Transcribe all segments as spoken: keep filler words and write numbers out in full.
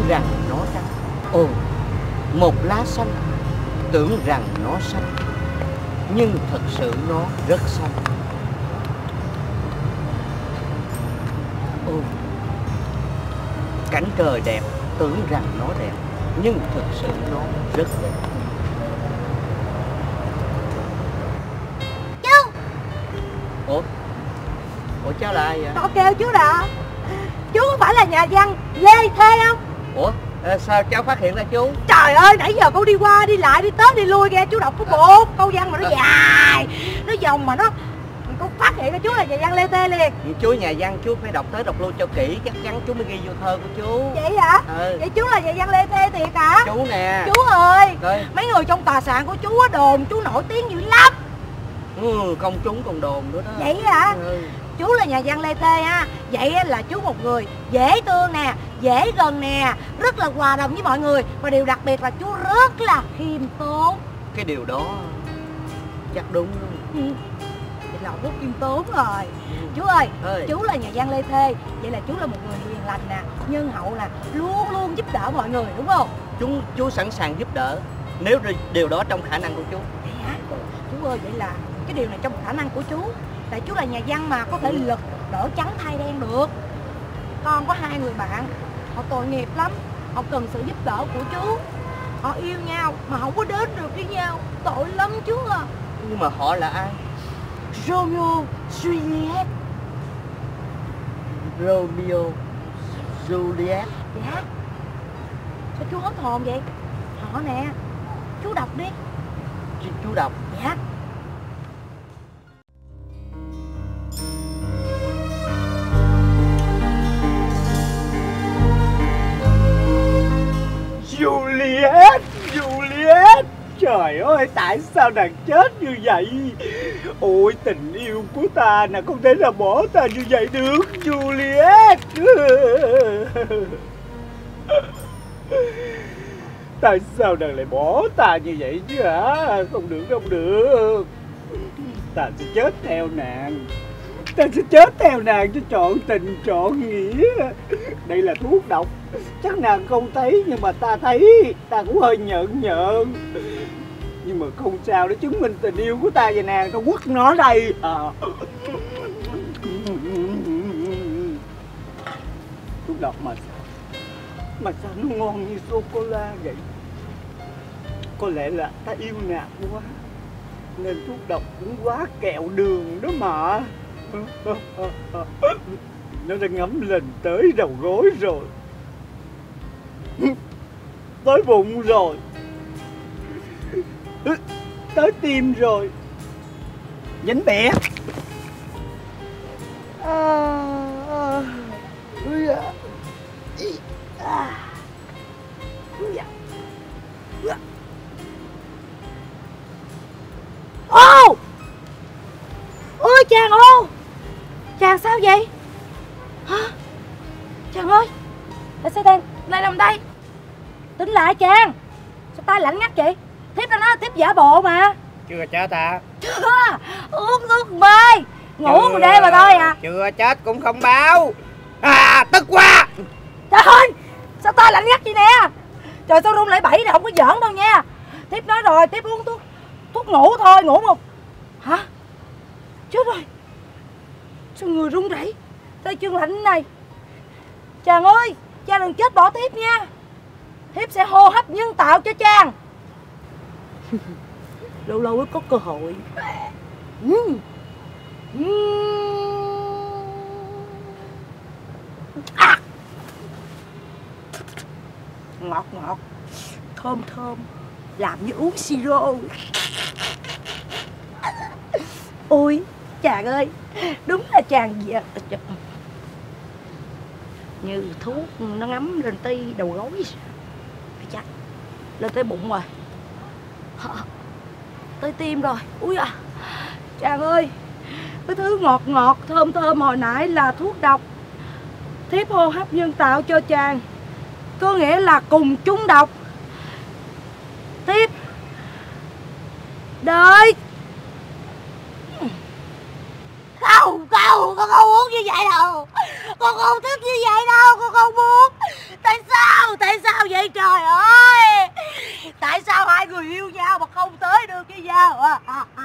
rằng nó trắng. Ồ, một lá xanh tưởng rằng nó xanh, nhưng thật sự nó rất xanh. Ồ, cảnh trời đẹp tưởng rằng nó đẹp, nhưng thực sự nó rất đẹp. Chú. Ủa? Ủa cháu là ai vậy? Con kêu chú đó. Chú có phải là nhà văn Lê Thê không? Ủa? À, sao cháu phát hiện ra chú? Trời ơi, nãy giờ con đi qua đi lại đi tới đi lui kìa, chú đọc có một câu văn mà nó dài, nó vòng mà nó, con phát hiện ra chú là nhà văn Lê Thê liền. Chú nhà văn chú phải đọc tới đọc lui cho kỹ, chắc chắn chú mới ghi vô thơ của chú. Vậy hả? Ừ. Vậy chú là nhà văn Lê Thê thiệt hả? Chú nè. Chú ơi, Rồi. mấy người trong tòa soạn của chú á đồn chú nổi tiếng dữ lắm. Ừ, công chúng còn đồn nữa đó. Vậy hả? Ừ. Chú là nhà văn Lê Thê ha. Vậy là chú một người dễ thương nè, dễ gần nè, rất là hòa đồng với mọi người. Và điều đặc biệt là chú rất là khiêm tốn. Cái điều đó chắc đúng đó. Ừ. Vậy là rất khiêm tốn rồi. Ừ. Chú ơi, ơi, chú là nhà văn Lê Thê. Vậy là chú là một người hiền lành nè, nhân hậu nè, luôn luôn giúp đỡ mọi người đúng không? Chú, chú sẵn sàng giúp đỡ nếu điều đó trong khả năng của chú. Vậy hả? Chú ơi, vậy là cái điều này trong khả năng của chú. Tại chú là nhà văn mà có thể lật đổ trắng thay đen được. Con có hai người bạn, họ tội nghiệp lắm, họ cần sự giúp đỡ của chú. Họ yêu nhau mà không có đến được với nhau, tội lắm chú à. Nhưng mà họ là ai? Romeo Juliet. Romeo Juliet. Dạ. Sao chú hết hồn vậy? Họ nè, chú đọc đi. Chú, chú đọc. Dạ. Juliet, Juliet, trời ơi, tại sao nàng chết như vậy? Ôi, tình yêu của ta nàng không thể nào bỏ ta như vậy được, Juliet. Tại sao nàng lại bỏ ta như vậy chứ hả? Không được, không được. Ta sẽ chết theo nàng. Ta sẽ chết theo nàng cho trọn tình trọn nghĩa. Đây là thuốc độc, chắc nàng không thấy nhưng mà ta thấy. Ta cũng hơi nhợn nhợn, nhưng mà không sao để chứng minh tình yêu của ta và nàng. Ta quất nó đây à. Thuốc độc mà mà sao nó ngon như sô cô la vậy? Có lẽ là ta yêu nàng quá nên thuốc độc cũng quá kẹo đường đó mà. Nó đã ngấm lên tới đầu gối rồi, tới bụng rồi, tới tim rồi, dính bẹ. À, à, à, Ô! Ôi chàng ô! Chàng sao vậy? Hả? Chàng ơi! Tại sao đang lại nằm đây? Tính lại chàng! Sao tay lạnh ngắt vậy? Thiếp đã nói là thiếp giả bộ mà. Chưa chết à? Chưa! Uống thuốc mê! Ngủ một đêm mà thôi à. Chưa chết cũng không báo. À, tức quá! Trời ơi! Sao tay lạnh ngắt vậy nè? Trời, sao run lại bẫy này không có giỡn đâu nha. Thiếp nói rồi, thiếp uống thuốc thuốc ngủ thôi, ngủ một. Hả? Chết rồi! Sao người run rẩy, tay chân lạnh này? Chàng ơi, chàng đừng chết bỏ thiếp nha. Thiếp sẽ hô hấp nhân tạo cho chàng. Lâu lâu mới có cơ hội. uhm. Uhm. À. Ngọt ngọt, thơm thơm, làm như uống siro. Ôi chàng ơi, đúng là chàng vậy. Như thuốc nó ngấm lên tới đầu gối. Chắc lên tới bụng rồi, tới tim rồi. Ui à, chàng ơi, cái thứ ngọt ngọt thơm thơm hồi nãy là thuốc độc. Thiếp hô hấp nhân tạo cho chàng, có nghĩa là cùng chung độc. Thiếp đợi. Không, không, Con không muốn như vậy đâu. Con không thích như vậy đâu. Con không muốn. Tại sao? Tại sao vậy trời ơi? Tại sao hai người yêu nhau mà không tới được với nhau?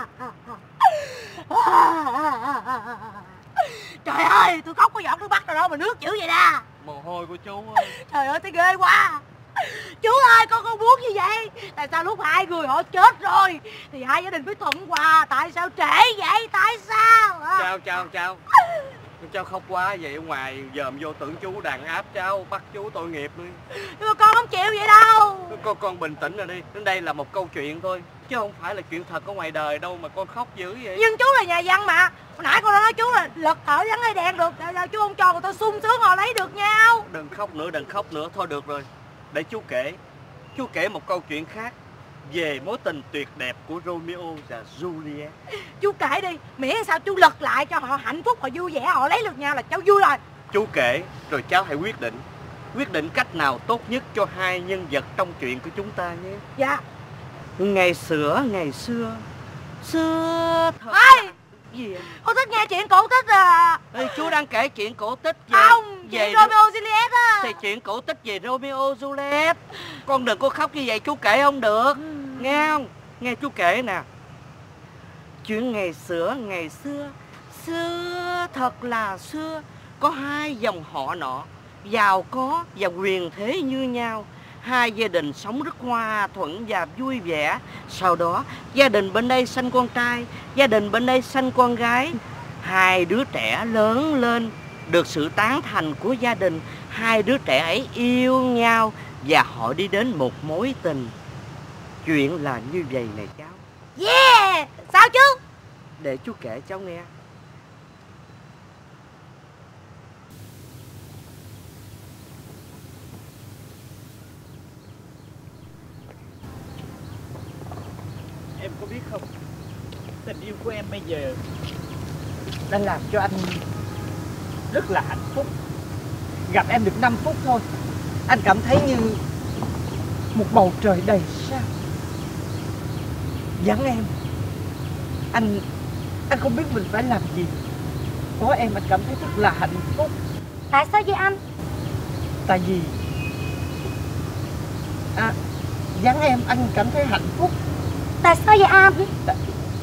Trời ơi, tôi khóc có giọt nước mắt rồi đâu mà nước dữ vậy nè. Mồ hôi của chú ơi. Trời ơi, thấy ghê quá. Chú ơi, con không muốn như vậy. Tại sao lúc hai người họ chết rồi thì hai gia đình mới thuận hòa? Tại sao trễ vậy? Tại sao? Chào chào chào. Cháu khóc quá vậy, ở ngoài dòm vô tưởng chú đàn áp cháu, bắt chú tội nghiệp đi. Nhưng mà con không chịu vậy đâu. Con con bình tĩnh rồi đi, đến đây là một câu chuyện thôi, chứ không phải là chuyện thật ở ngoài đời đâu mà con khóc dữ vậy. Nhưng chú là nhà văn mà. Hồi nãy con nói chú là lật thở gắn hay đèn được. Tại sao chú không cho người ta sung sướng họ lấy được nhau? Đừng khóc nữa, đừng khóc nữa, thôi được rồi. Để chú kể, chú kể một câu chuyện khác về mối tình tuyệt đẹp của Romeo và Juliet. Chú kể đi, miễn sao chú lật lại cho họ hạnh phúc, họ vui vẻ, họ lấy được nhau là cháu vui rồi. Chú kể, rồi cháu hãy quyết định. Quyết định cách nào tốt nhất cho hai nhân vật trong chuyện của chúng ta nhé. Dạ. Ngày xưa, ngày xưa, xưa thật... Ê! Gì vậy? Con thích nghe chuyện cổ tích à? Ê, chú đang kể chuyện cổ tích về... Không, về chuyện Romeo Juliet á. Thì chuyện cổ tích về Romeo Juliet. Con đừng có khóc như vậy, chú kể không được. Ừ. Nghe không? Nghe chú kể nè. Chuyện ngày xưa, ngày xưa, xưa thật là xưa, có hai dòng họ nọ, giàu có và quyền thế như nhau. Hai gia đình sống rất hòa thuận và vui vẻ. Sau đó gia đình bên đây sanh con trai, gia đình bên đây sanh con gái. Hai đứa trẻ lớn lên, được sự tán thành của gia đình. Hai đứa trẻ ấy yêu nhau và họ đi đến một mối tình. Chuyện là như vậy này cháu. Yeah! Sao chứ? Để chú kể cháu nghe. Em có biết không, tình yêu của em bây giờ đã làm cho anh rất là hạnh phúc. Gặp em được năm phút thôi, anh cảm thấy như một bầu trời đầy sao. Vắng em, anh anh không biết mình phải làm gì. Có em anh cảm thấy rất là hạnh phúc. Tại sao vậy anh? Tại vì à, vắng em anh cảm thấy hạnh phúc. Tại sao vậy anh? Tại...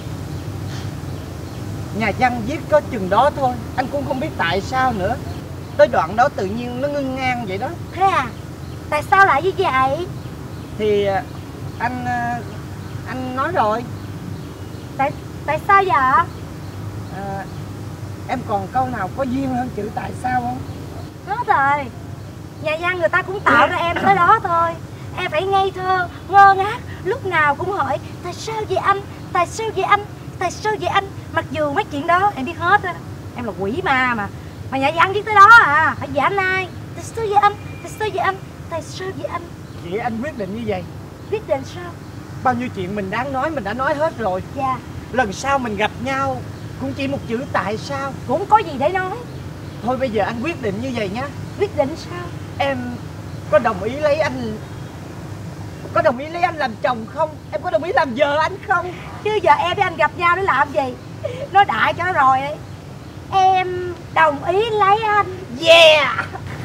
Nhà văn viết có chừng đó thôi, anh cũng không biết tại sao nữa. Tới đoạn đó tự nhiên nó ngưng ngang vậy đó. Thế à? Tại sao lại như vậy? Thì anh anh nói rồi. Tại tại sao vậy? À, em còn câu nào có duyên hơn chữ tại sao không? Hết rồi. Nhà văn người ta cũng tạo ra em tới đó thôi. Em phải ngây thơ, ngơ ngác, lúc nào cũng hỏi tại sao vậy anh? Tại sao vậy anh? Tại sao vậy anh? Mặc dù mấy chuyện đó em biết hết á. Em là quỷ ma mà. Mà nhà văn viết tới đó à, phải giả ai? Tại sao vậy anh? Tại sao vậy anh? Tại sao vậy anh? Vậy anh quyết định như vậy. Quyết định sao? Bao nhiêu chuyện mình đáng nói mình đã nói hết rồi. Dạ. Lần sau mình gặp nhau cũng chỉ một chữ tại sao. Cũng có gì để nói. Thôi bây giờ anh quyết định như vậy nhá. Quyết định sao? Em có đồng ý lấy anh Có đồng ý lấy anh làm chồng không? Em có đồng ý làm vợ anh không? Chứ giờ em với anh gặp nhau để làm gì? Nói đại cho nó rồi đấy. Em đồng ý lấy anh. Yeah!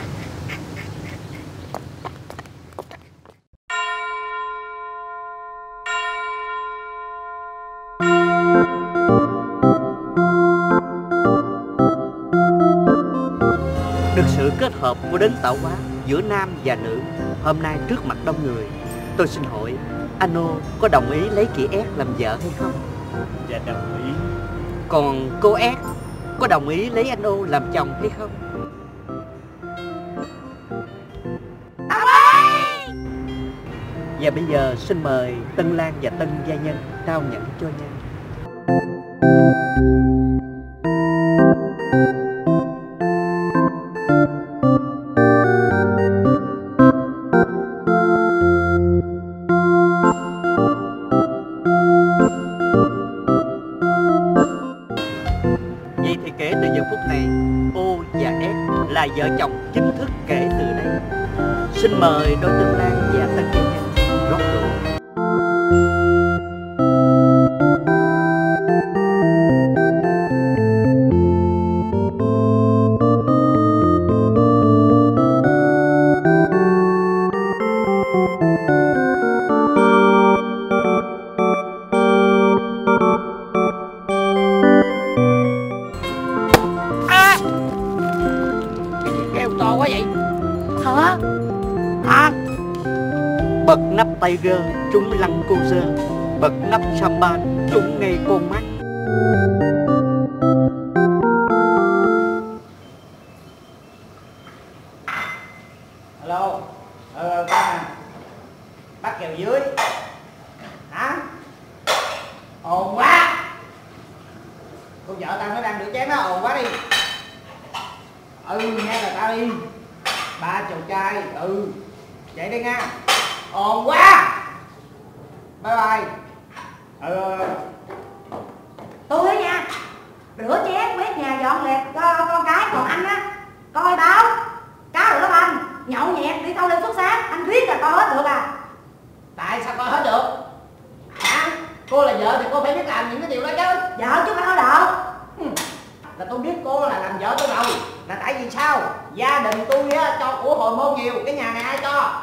Được sự kết hợp của đấng tạo hóa giữa nam và nữ, hôm nay trước mặt đông người, tôi xin hỏi anh Ô có đồng ý lấy chị Ét làm vợ hay không? Dạ đồng ý. Còn cô Ét có đồng ý lấy anh Ô làm chồng hay không? Và bây giờ xin mời Tân Lan và Tân gia nhân trao nhẫn cho nhau. Vậy thì kể từ giờ phút này, Ô và Ét là vợ chồng chính thức kể từ đây. Xin mời đôi Tân Lan và Tân gia nhân rót rượu. Bật nắp Tiger trúng lăng cô dơ, bật nắp Champagne trúng ngay con mắt. Alo, ờ, ba bắt kèo dưới. Hả? Ồn quá. Con vợ tao nó đang rửa chén đó, ồn quá đi. Ừ, nghe là tao đi. Ba chầu trai, ừ. Vậy đi nha. Ồn quá. Bye bye. Ừ. Tôi á nha, rửa chén, quét nhà, dọn dẹp cho con cái, còn anh á coi báo cá được lắm anh, nhậu nhẹt đi thâu đêm suốt sáng, anh thuyết là coi hết được à. Tại sao coi hết được? Hả? Cô là vợ thì cô phải biết làm những cái điều đó chứ. Vợ chứ phải nói đỡ. Là tôi biết cô là làm vợ tôi rồi. Là tại vì sao? Gia đình tôi á, cho của hồi môn nhiều. Cái nhà này ai cho?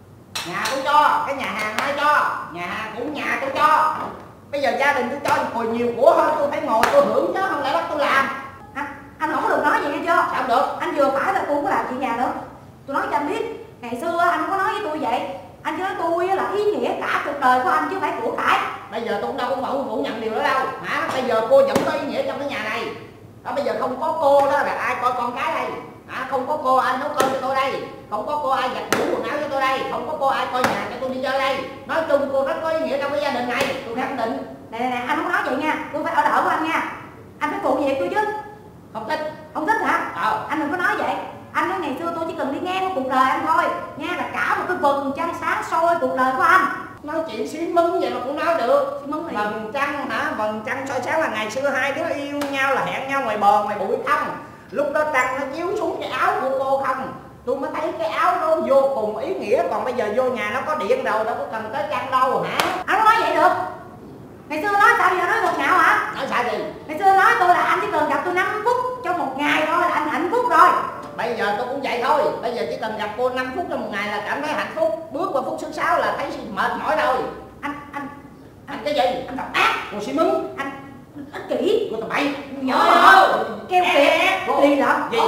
Nhà tôi cho. Cái nhà hàng ai cho? Nhà hàng cũng nhà tôi cho. Bây giờ gia đình tôi cho hồi nhiều của hơn, tôi phải ngồi tôi hưởng chứ không lẽ bắt tôi làm. Anh, anh không có được nói vậy nghe chưa? Sao không được? Anh vừa phải là tôi không có làm chuyện nhà nữa. Tôi nói cho anh biết, ngày xưa anh không có nói với tôi vậy. Anh chỉ nói tôi là ý nghĩa cả cuộc đời của anh chứ không phải của cải. Bây giờ tôi cũng đâu có phủ phủ nhận điều đó đâu. Hả? Bây giờ cô vẫn có ý nghĩa trong cái nhà này. Đó, bây giờ không có cô đó là ai coi con cái đây? Hả? Không có cô ai nấu cơm cho tôi đây. Không có cô ai giặt giũ quần áo cho tôi đây. Không có cô ai coi nhà cho tôi đi chơi đây. Nói chung cô rất có ý nghĩa trong cái gia đình này. Tôi khẳng định. Nè nè nè, anh không có nói vậy nha. Tôi phải ở đỡ của anh nha. Anh phải phụ việc tôi chứ. Không thích. Không thích hả? Ờ. Anh đừng có nói vậy. Anh nói ngày xưa tôi chỉ cần đi ngang qua cuộc đời anh thôi. Nha, là cả một cái vầng trăng sáng soi cuộc đời của anh. Nói chuyện xí mấn vậy mà cũng nói được. Xí mấn gì? Vầng trăng hả? Vầng trăng soi sáng là ngày xưa hai đứa yêu nhau là hẹn nhau ngoài bờ ngoài bụi không. Lúc đó trăng nó chiếu xuống cái áo của cô không. Tôi mới thấy cái áo đó vô cùng ý nghĩa. Còn bây giờ vô nhà nó có điện rồi, đâu có cần tới trăng đâu hả? Anh không nói vậy được. Ngày xưa nói sao bây giờ nói ngược ngạo hả? Nói sao gì? Ngày xưa nói tôi là anh chỉ cần gặp tôi năm phút trong một ngày thôi là anh hạnh phúc rồi. Bây giờ tôi cũng vậy thôi. Bây giờ chỉ cần gặp cô năm phút trong một ngày là cảm thấy hạnh phúc. Bước qua phút thứ sáu là thấy mệt mỏi rồi. Anh, anh, Anh cái gì? anh độc ác. Cô xí mứng. Anh ích kỷ. Cô tầm bậy. Nhỏ keo kiệt. Lì lợm. Gì?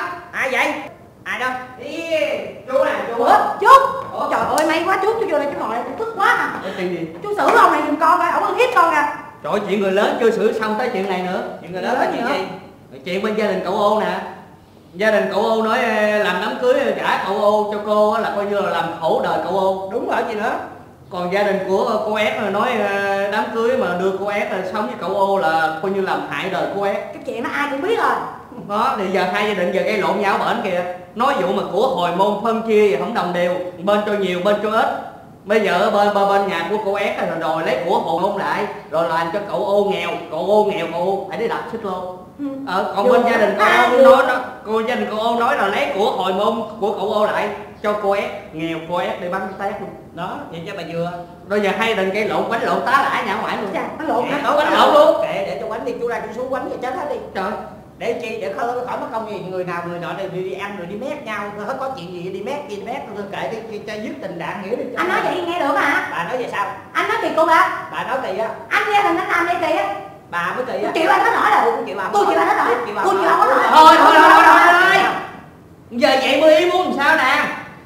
Ai vậy? Ai đâu? Đi. Chú này, chú. Ủa, chú. Trời ơi, may quá chú, chú vô đây chú ngồi đây, tôi tức quá à. Cái chuyện gì? Chú xử ông này giùm con coi, ổng có hiếp con kìa. Trời ơi, chuyện người lớn chưa xử xong tới chuyện này nữa. Chuyện người lớn là chuyện gì? Chuyện bên gia đình cậu Ô nè. Gia đình cậu Ô nói làm đám cưới trả cậu Ô cho cô là coi như là làm khổ đời cậu Ô. Đúng rồi, gì nữa. Còn gia đình của cô Ét nói đám cưới mà đưa cô Ét sống với cậu Ô là coi như làm hại đời cô Ét. Cái chuyện đó ai cũng biết rồi. Đó, thì giờ hai gia đình giờ gây lộn nhau bển kìa. Nói vụ mà của hồi môn phân chia thì không đồng đều, bên cho nhiều bên cho ít. Bây giờ bên bên, bên nhà của cô Ét rồi đòi lấy của hồi môn lại, rồi làm cho cậu Ô nghèo, cậu Ô nghèo cậu Ô phải đi đập xích lô. Ừ. Ờ, còn bên gia đình cậu Ô nói nó, cô gia đình cậu Ô nói là lấy của hồi môn của cậu Ô lại cho cô Ét nghèo, cô Ét đi bắn tét luôn. Đó, vậy cho bà vừa. Rồi giờ hai đình gây lộn quánh lộn tá lả nhã ngoại luôn. Chà, nó lộn hả? Đó, quánh lộn luôn. Kệ để cho quánh đi, chú ra chú xuống quánh cho chết hết đi. Trời. Để chi? Để khỏi khỏi mất công gì người nào người nọ đi, đi ăn rồi đi mét nhau, hết có chuyện gì đi mét đi mét tôi kệ đi cho dứt tình đạn nghĩa đi. Anh nói vậy nghe được hả? Bà nói vậy sao? Anh nói kỳ cục hả? Bà nói kỳ á. Anh nghe thằng anh làm đây kỳ á. Bà mới kỳ á. Chịu anh hết nổi rồi. Tôi chịu bà. Tôi chịu anh hết nổi. Tôi chịu ông hết nổi. Thôi thôi thôi thôi thôi. Giờ vậy mươi ý muốn làm sao nè?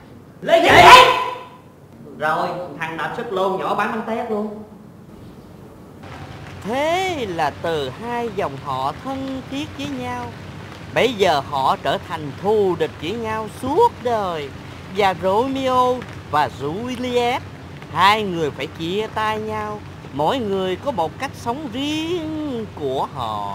Lấy vậy. Rồi thằng đạp sức luôn, nhỏ bán bánh tét luôn. Thế là từ hai dòng họ thân thiết với nhau, bây giờ họ trở thành thù địch với nhau suốt đời. Và Romeo và Juliet, hai người phải chia tay nhau. Mỗi người có một cách sống riêng của họ.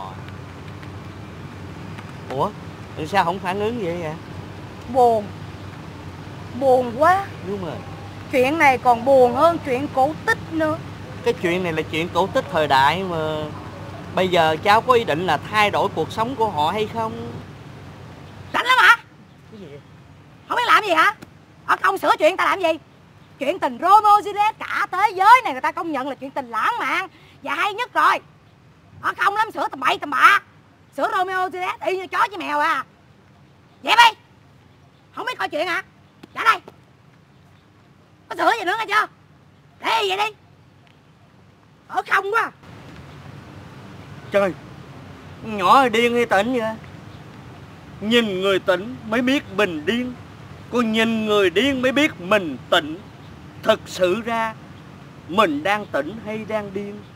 Ủa, sao không phản ứng vậy vậy? Buồn. Buồn quá. Đúng rồi. Chuyện này còn buồn hơn chuyện cổ tích nữa. Cái chuyện này là chuyện cổ tích thời đại mà. Bây giờ cháu có ý định là thay đổi cuộc sống của họ hay không? Rảnh lắm hả? Cái gì? Không biết làm gì hả? Ở công sửa chuyện ta làm gì? Chuyện tình Romeo Juliet cả thế giới này người ta công nhận là chuyện tình lãng mạn và hay nhất rồi. Ở không lắm sửa tầm bậy tầm bạ. Sửa Romeo Juliet y như chó với mèo à. Dẹp đi. Không biết coi chuyện hả? Trả đây. Có sửa gì nữa nghe chưa? Để vậy đi. Ở không quá. Trời, nhỏ điên hay tỉnh vậy? Nhìn người tỉnh mới biết mình điên, còn nhìn người điên mới biết mình tỉnh. Thực sự ra mình đang tỉnh hay đang điên?